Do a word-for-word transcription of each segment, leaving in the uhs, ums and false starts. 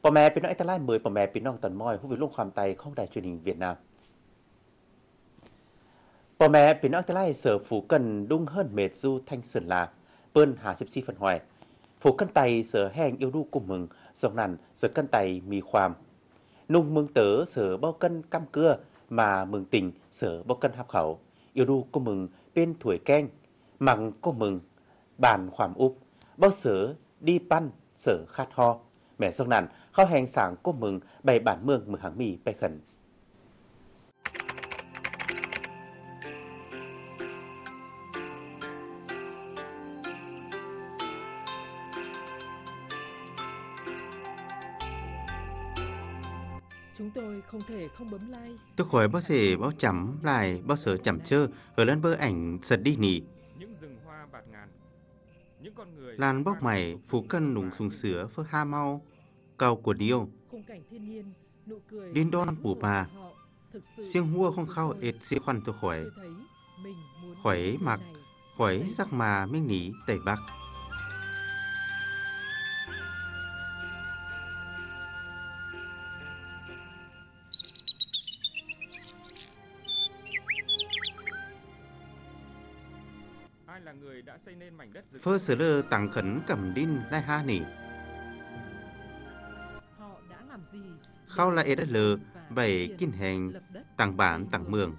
พ่อแม่พี่น้องไอ้ตะไลมือพ่อแม่พี่น้องตอนม้อยผู้วิลุงความไตของđài truyền hình Việt Namพ่อแม่พี่น้องตะไลเสือphủ cần đung hơn mệt du thanh sơn là bơn hàสิบสี่phần hoài phủ cân tayเสือแห้งyêu đu cùng mừng dòng nằnเสือcân tayมีความนุ่งเมืองเต๋อเสือเบ้าcân căm cưa mà mừng tìnhเสือเบ้าcân hạp khẩu yêu đu cùng mừng bên thủi keng mằng cùng mừng bàn khoảm úp bao สือđi panเสือkhát ho mẹ dòng nằnเข้าแหงสางcùng mừng bày bản mương mừng hàng mìไปkhẩn Chúng tôi không thể không bấm like. Tôi khỏi bác sĩ báo chấm lại bao giờ chấm chơ ở lên bơ ảnh giật đi nỉ. Những rừng hoa bạt ngàn. Những con người Làn bóc mày phú cân nùng sùng sữa phơ ha mau cầu của điêu. Khung cảnh thiên nhiên, nụ cười. Điên đon bù bà. Siêng hua không khao ệt xì khoăn tôi khỏi. Khỏi mặc, khỏi sắc mà miếng nỉ tẩy bạc. Phơ sửa lơ tặng khẩn cầm đinh lai ha nỉ. Khao là ế lơ bảy kinh hành tặng bản tặng mường.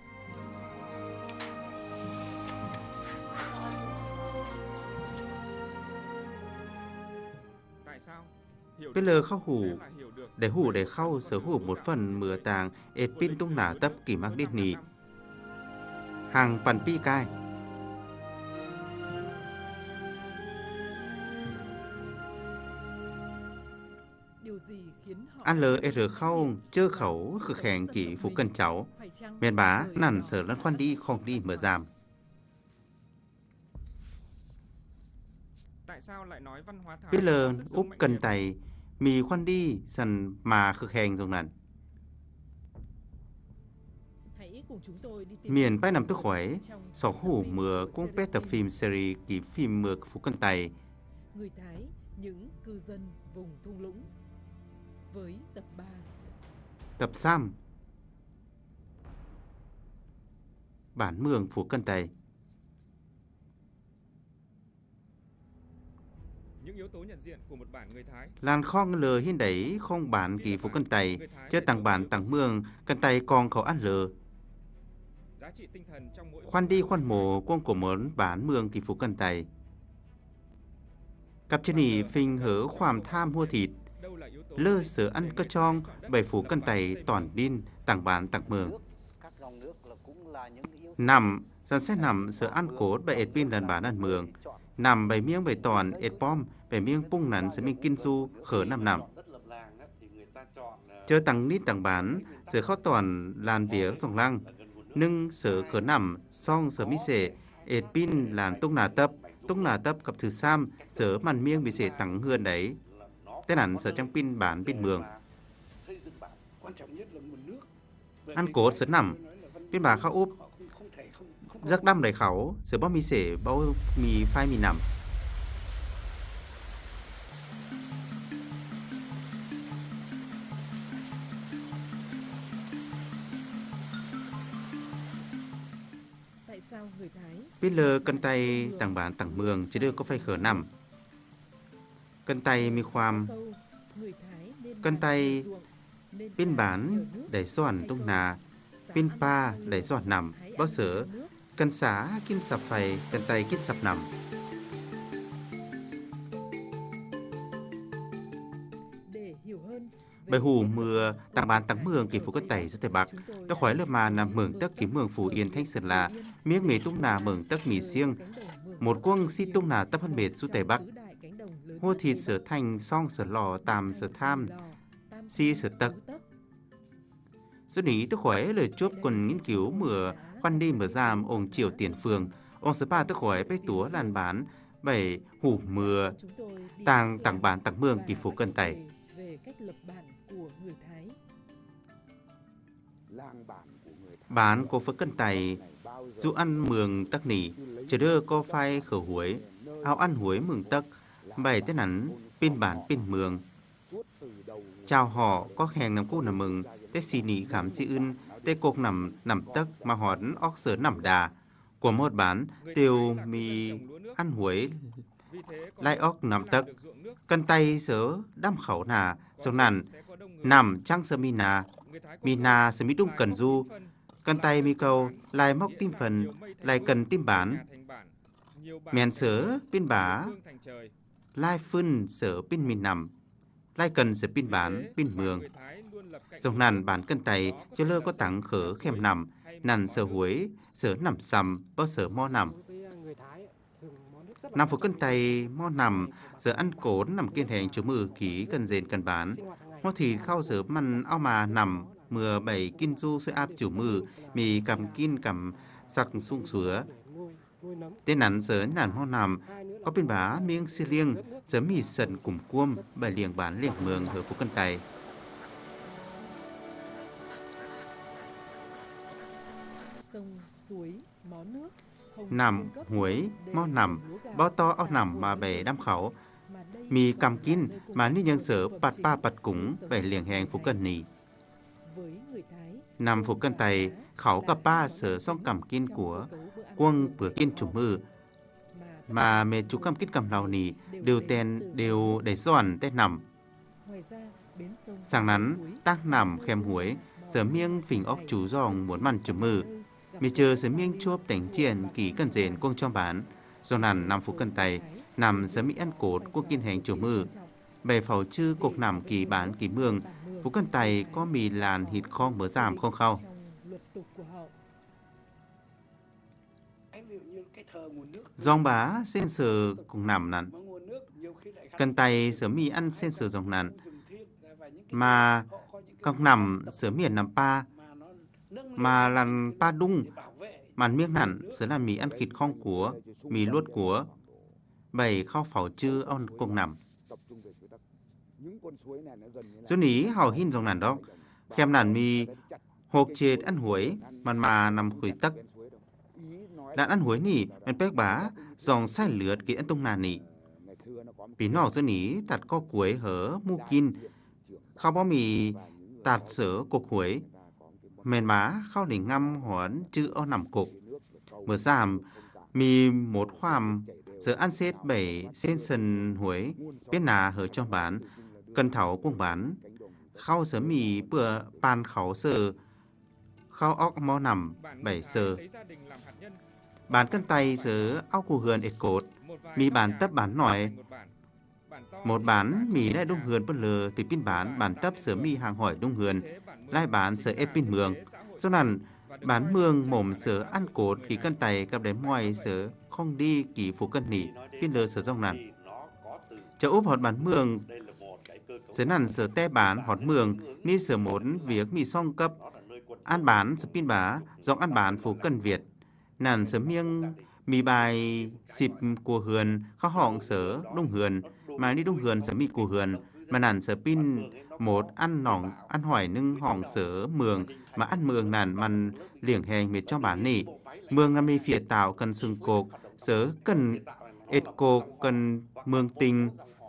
Bây lơ khao hủ để hủ để khao sở hủ một phần mưa tàng ế pin tung nả tập kỳ mắc đít nỉ. Hàng phần pi cai. An lờ er khâu chơ khẩu cực hẹn kỷ phụ cân cháu miền bá nằn sở lăn khoan đi không đi mở giảm. Biết lờ úp cần tay mì khoan đi sần mà cực hẹn dùng nằn. Miền bãi nằm tức khỏe sỏ hủ mưa cũng bét tập phim series kỷ phim mưa phụ cân tay. Người Thái, những cư dân vùng thung lũng. Với tập ba. Tập Sam. Bản mường phủ cân tay. Những yếu tố nhận diện của một bản người Thái. Làn khong lờ hiên đẩy không bản kỳ phủ cân tay, chơi tặng bản tặng mường, cân tay con khẩu ăn lờ. Khoan đi khoan mồ quân của món bản mường kỳ phủ cân tay. Cặp chân nỉ phình hở khoàm tham hua thịt. Lơ sở ăn cơ chong bảy phủ cân tay toàn đin tặng bán tặng mường. Nằm, dàn xét nằm sở ăn cốt bảy ệt pin lần bán ăn mường. Nằm bảy miếng bảy toàn ệt bom bảy miếng pung nắn sở miếng kinh du khở nằm nằm. Chơi tặng nít tặng bán sở khó toàn làn vía dòng lăng. Nưng sở khở nằm song sở mi sể ệt pin làn tung nà tập. Tung nà tập cặp thứ sam sở màn miếng bị sể tặng hươn đấy. Tên hẳn sở trong pin bán pin mường. Ăn cốt sở nằm pin bà khao úp rắc đâm đầy khẩu sở bó mì sể bao mì phai mì nằm. Pin lơ cân tay tặng bán tặng mường chứ đưa có phải khở nằm. Cân tay mi khoam. Cân tay pin bán để soàn tung nà. Pin pa để soàn nằm. Bao sở cân xá kinh sập phầy. Cân tay kinh sập nằm. Bài hù mưa tặng bán tặng mường kỳ phủ cân tay rất tây bạc. Tôi khói lơ mà nằm mường tất ký mường phủ yên thanh sơn là miếng mì tung nà mường tất mì siêng. Một quân si tung nà tấp hơn mệt su tây bắc. Hô thịt sở thành song sở lò tàm sở tham si sở tật. Do ní tức khỏe lời chốt quần nghiên cứu mửa khoan đi mở giam ông triều tiền phương. Ông sở ba tức khỏe bê túa làn bán bảy hủ mưa tàng tặng bán tặng mương kỳ phủ cân tay. Bán cô phức cân tay dù ăn mường tắc nỉ chờ đưa cô phai khở huối áo ăn huối mường tắc bảy tên nắn pin bản pin mường. chào họ có hẹn nằm cu nằm mừng tê xì nỉ khám xì ưn tê cục nằm nằm tấc mà hòn óc sớ nằm đà của một bán tiêu mì ăn huế lai óc nằm tấc cân tay sớ đâm khẩu nà sông nàn nằm trăng sơ mi nà mi nà sớ mi đung cần du cân tay mi câu lai móc tim phần lai cần tim bán mèn sớ pin bá lai phân sớ pin mi nằm lai cần sớ pin bán pin mường sông nàn bán cân tay cho lơ có tặng khở khem nằm nàn sớ huế sớ nằm sầm bao sớ mo nằm nằm phục cân tay mo nằm giờ ăn cốn nằm kiên hẹn chú mừ ký cần dền cần bán mo thì khao giờ măn ao mà nằm mưa bảy kinh du xuôi áp chủ mừ mì cầm kin cầm sặc sung sứa tên nắn giờ nàn mo nằm có bên bá miếng xi liêng giờ mì sần cùng cuôm bài liềng bán liềng mường ở phục cân tay sông suối mó nước nằm huế mo nằm bao to ao nằm mà bè đam khẩu mì cầm kín mà ni nhân sở bạt ba bạt cúng bè liền hẹn phục cân nì nằm phục cân tay khẩu cặp ba sở song cầm kín của quân bữa kiên chủ mư mà mẹ chú cầm kín cầm lào nì đều tên đều để giòn tên nằm sáng nắn tác nằm khem huế sở miêng phình óc chú giòn muốn mặn chủ mư mi chờ sớm miếng chốp tỉnh triển ký cần dền quân trong bán do nàn nằm phục cân tay nằm sớm mi ăn cột quân kiên hành chủ mư bè phẩu chư cục nằm kỳ bán kỳ mương phục cân tay có mì làn hít khong mở giảm không khâu dòng bá sen sờ cùng nằm nặn cân tay sớm mi ăn sen sờ dòng nặn mà các nằm sớm miền nằm pa mà làn pa đung màn miếng nặn sẽ là mì ăn thịt khong của mì luốt của bày khao phẩu chư on cùng nằm số ní hào hin dòng nàn đó khem nàn mì hộp chệt ăn huế màn mà nằm khuỷu tắc đạn ăn huế nỉ mình bếc bá dòng sai lướt kỹ ăn tung nàn nỉ bí nọ số ní tạt co cuối hở mu kin khao bó mì tạt sớ cục huế mền má khao để ngâm hoán chữ o nằm cục mở giảm mì một khoàm giờ ăn xếp bảy sen sần huế biết nà hở trong bán cần thảo cung bán khao sớ mì bữa pan khẩu sờ khao óc mò nằm bảy sờ bán cân tay sớ áo cù hườn ệt cột mì bán tấp bán nổi một bán mì lại đông hườn bất lờ từ pin bán bán tấp sớ mì hàng hỏi đông hườn lai bán sớ ép pin mường do nàn bán mương mồm sớ ăn cột kỳ cân tay cặp đáy ngoài sớ không đi kỳ phú cân nỉ pin lờ sớ dòng nàn chợ úp hot bán mương sớ nàn sớ te bán hot mương ni sớ muốn việc mì song cấp ăn bán sớ pin bá dòng ăn bán phú cân Việt nàn sớ miêng mì bài xịp của hườn khao họng sớ đông hườn mà đi đông hườn sớ mì của hườn mà nàn sớ pin một ăn nòng ăn hỏi nưng hỏng sớ mường mà ăn mường nàn mằn liểng hèn mệt cho bán nỉ mường năm đi phía tạo cần sừng cột sớ cần ệt cột cần mường tình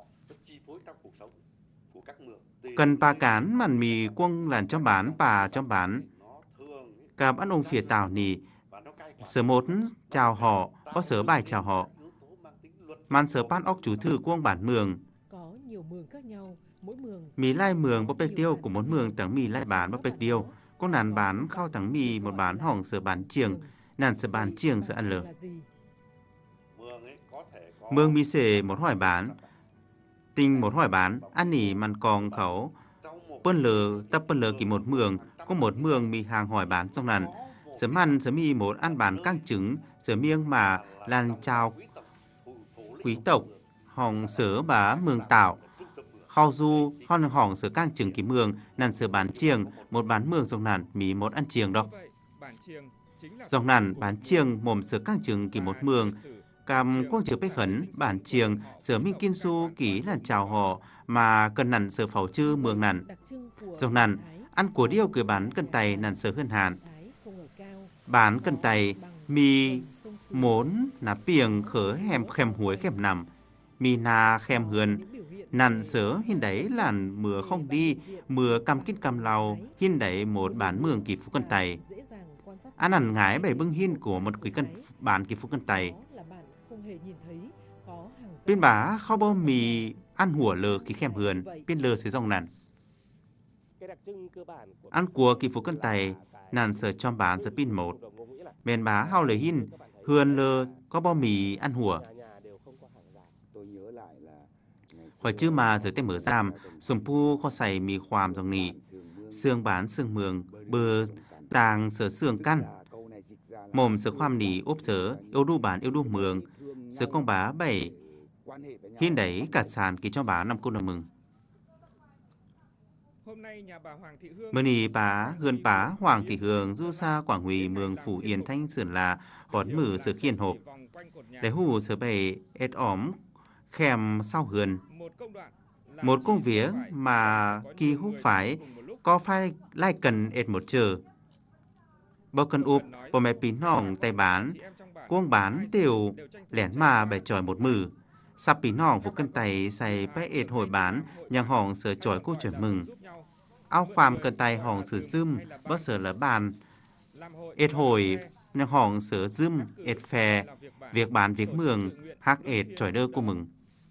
cần pa cán màn mì quân làn cho bán bà cho bán cặp ăn ông phía tạo nỉ sớ một chào họ có sớ bài chào họ màn sớ pan óc chủ thư quân bản mường mì lai mường bắp bạch điêu của món mường tảng mì lai bán bắp bạch điêu con nàn bán khao tảng mì một bán hỏng sờ bán chiềng nàn sờ bán chiềng sờ ăn lờ mường mì sể một hỏi bán tinh một hỏi bán ăn nỉ màn còn khẩu pơn lờ tập pơn lờ kỳ một mường có một mường mì hàng hỏi bán trong nàn sờ măn sờ mì một ăn bán căng trứng sờ miêng mà lan trao quý tộc hỏng sớ bá mường tạo khao du hòn hỏng sớ cang chừng kỳ mường nàn sớ bán chiềng một bán mường dòng nàn mì một ăn chiềng đó dòng nàn bán chiềng mồm sớ cang chừng kỳ một mường cam quốc chứa bếch khấn bản chiềng sớ minh kiên su ký là chào họ mà cần nàn sớ phẩu chư mường nàn dòng nàn ăn của điêu cười bán cân tay nàn sớ hơn hàn bán cân tay mì mốn ná piềng khớ hèm khem huối khem nằm mì na khem hườn Nàn sớ hin đấy làn mưa không đi, mưa cầm kinh cầm lào, hin đấy một bản mường kỳ phú cân tài. Anh nàn ngái bảy bưng hin của một quý cân bản kỳ phú cân tài. Bên bá kho bò mì ăn hủa lờ kỳ khem hườn, bên lờ sẽ dòng nàn. Ăn của kỳ phú cân tài, nàn sở trong bán giờ pin một. Bên bá hao lời hin, hườn lờ có bò mì ăn hủa. Hỏi chứ mà giờ tên mở giam, sùng pu kho xài mì khoàm dòng nì. Xương bán xương mường, bờ tàng sở xương căn. Mồm sở khoam nì ốp sở, yêu đu bán yêu đu mường. Sở công bá bảy, hin đấy cả sàn kỳ cho bá năm cô nằm mừng. Mơ nì bá hươn bá Hoàng Thị Hương du xa Quảng Huy mường Phủ Yên Thanh Sườn là hón mử sở khiên hộp. Để hù sở bày ết óm khem sau hườn. Một công việc mà kỳ hút phải có phải lai cần ết một chờ. Bao cần ụp, bò mẹ pín hỏng tay bán, cuông bán tiểu lẻn mà bẻ tròi một mử. Sắp pín hỏng vụ cân tay xài bẽ ết hồi bán, nhàng hỏng sở tròi cô chuẩn mừng. Áo khoàm cân tay hỏng sở dưng, bớt sở là bàn. Ết hồi, nhàng hỏng sở dưng, ết phè, việc bán việc mường, hắc ết tròi đơ cô mừng.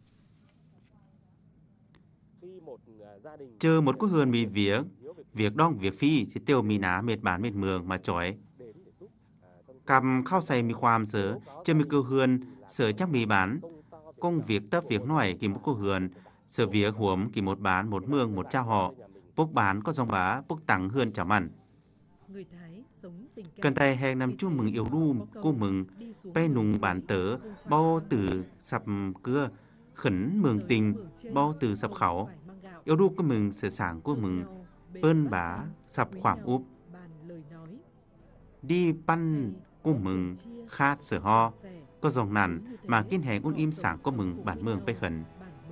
Chờ một quốc hườn mì việc, việc đong việc phi thì tiêu mì ná mệt bán mệt mường mà chói. Cầm khao xay mì khoam sớ, chờ mì cơ hườn, sớ chắc mì bán. Công việc tấp việc nổi kỳ một cô hườn, sớ việc huống kỳ một bán một mương một trao họ. Bốc bán có dòng bá, bốc tăng hườn chảo mặn. Cần tay hẹn nằm chung mừng yếu đu, cô mừng, bay nùng bán tớ, bao từ sập cưa, khẩn mường tình, bao từ sập khẩu. Yêu đu cô mừng sở sảng cô mừng, bơn bá sập khoảng úp. Đi băn cô mừng, khát sở ho, có dòng nản mà kiên hẹn ôn im sảng cô mừng bản mường bay khẩn.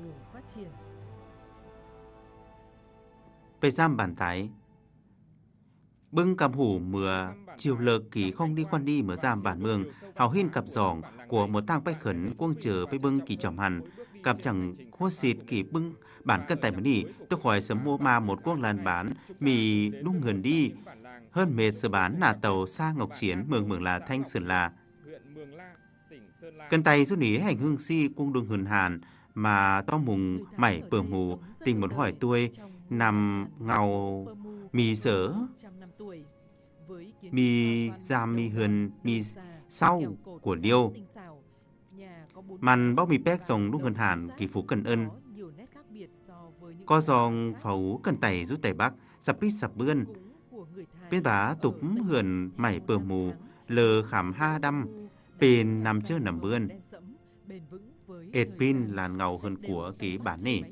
Bây giam bản tái. Bưng cầm hủ mưa, chiều lờ kỳ không đi quan đi mở giam bản mường, hào hin cặp giỏng của một tang bay khẩn quân chờ bay bưng kỳ chỏm hẳn, cặp chẳng hốt xịt kỳ bưng bản cân tài mấn đi, tôi khỏi sớm mua ma một quân làn bán, mì đúng ngần đi, hơn mệt sờ bán nà tàu xa Ngọc Chiến mường mường là Thanh Sườn là. Cân tay rút ní hành hương si cung đường hườn hàn, mà to mùng mảy bờ mù, tình một hỏi tuôi, nằm ngào mì sở, mì giam mì hườn, mì sau của điêu. Màn bao mì pek dòng lúc hườn hàn kỳ phú cần ân. Có dòng phấu cần tẩy rút tẩy bắc, sập pít sập bươn. Bên bá tục hườn mảy bờ mù, lờ khảm ha đăm, bền nằm chơi nằm bươn. Ết pin là ngầu hơn của kỳ bản nỉ.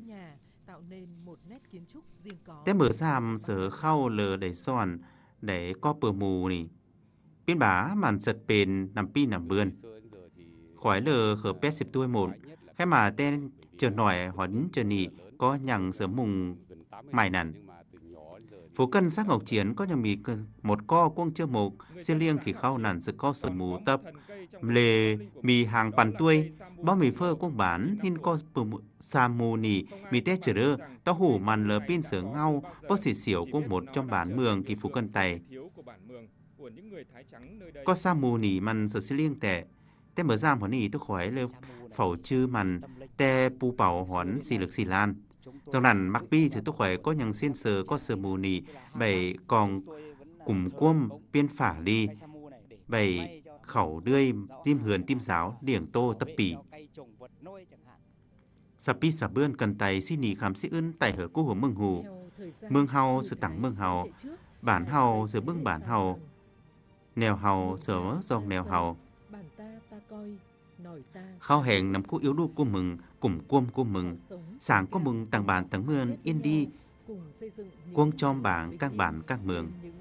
Té mở giam sở khâu lờ đẩy son, để có bờ mù nỉ. Bên bá màn sật bền nằm pin nằm bươn. Khói lờ khở pét xịp tuôi một, khai mà tên chờ nổi hón chờ nỉ có nhằng sớm mùng mài nằn. Phố cân sắc Ngọc Chiến có nhà mì một co quân chưa một, xe liêng khỉ khâu nằn sự co sở mù tập. Lề mì hàng bàn tuôi, bao mì phơ quân bán, hin co sa mù nỉ, mì tét trở đơ, tao hủ màn lờ pin sửa ngau, bó xỉ xỉu quân một trong bán mường kỳ phố cân tài. Có sa mù nỉ màn sở xe liêng tẻ. Té mở giam hón nỉ tôi khói lơ phẩu chư màn, tè pu bảo hón xì lực xì lan. Dòng nằn mặc bi thì tôi khỏe có nhằng xiên sờ có sờ mù nì, bảy còn cùng cuôm biên phả ly, bảy khẩu đươi tim hườn tim giáo điển tô tập bỉ. Sạp pi sạp bươn cần tay xin nì khám sĩ ưn tại hở cô của mương hù. Mương hào sự tặng mương hào, bản hào giờ bưng bản hào, nèo hào sở dòng nèo hào. Khao hẹn nằm cô yếu đu cô mừng, cùng cuôm cô mừng, sáng có mừng tàng bản tàng mươn yên đi, quân trong bảng các bản các mường.